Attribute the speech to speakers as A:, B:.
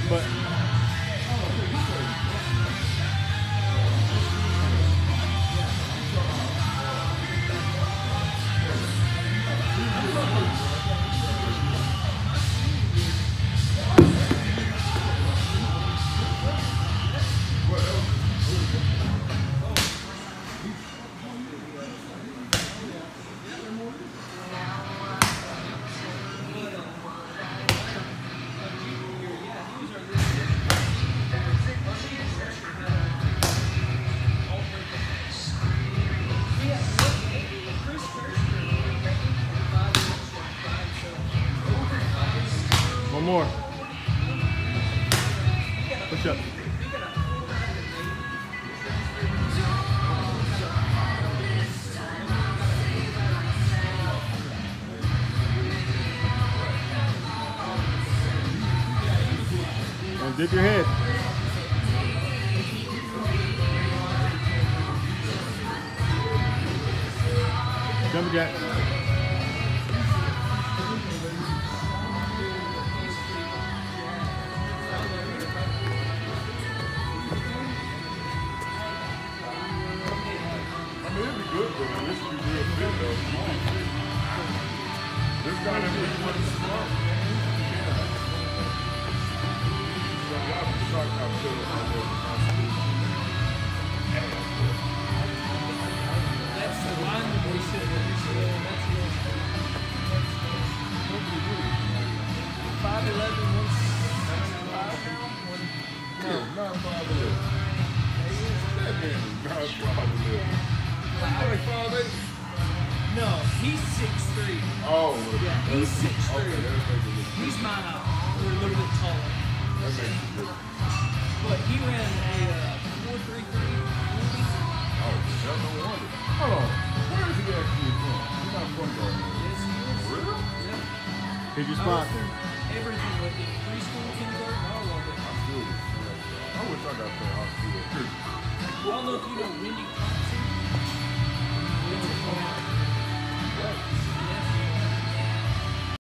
A: But one more. Push up. Don't dip your head. Jumping jack.
B: Good, but this should be real fit though. This guy that was pretty smart. So y'all be shocked how good I was in high school.
C: That's the line that we said that we said. That's the 5'11", 165.
B: No, not 5'11". That man is not 5'11". Like 5'8".
C: No, he's 6'3".
B: Oh,
C: yeah, he's 6'3".
B: Okay, that makes a difference.
C: He's my height. We're a little bit taller.
B: That makes a difference.
C: But he ran a 4.33.
B: Oh, that's no wonder. Hold on. Where is he actually from? He's not from Gardner.
C: Yes, he is.
B: For real?
C: Yep.
A: Pick your
C: I
A: spot.
C: went through everything with him. Preschool, kindergarten, all of it.
B: I feel it. I wish I got that high school.
C: I don't know if you know Wendy Thompson.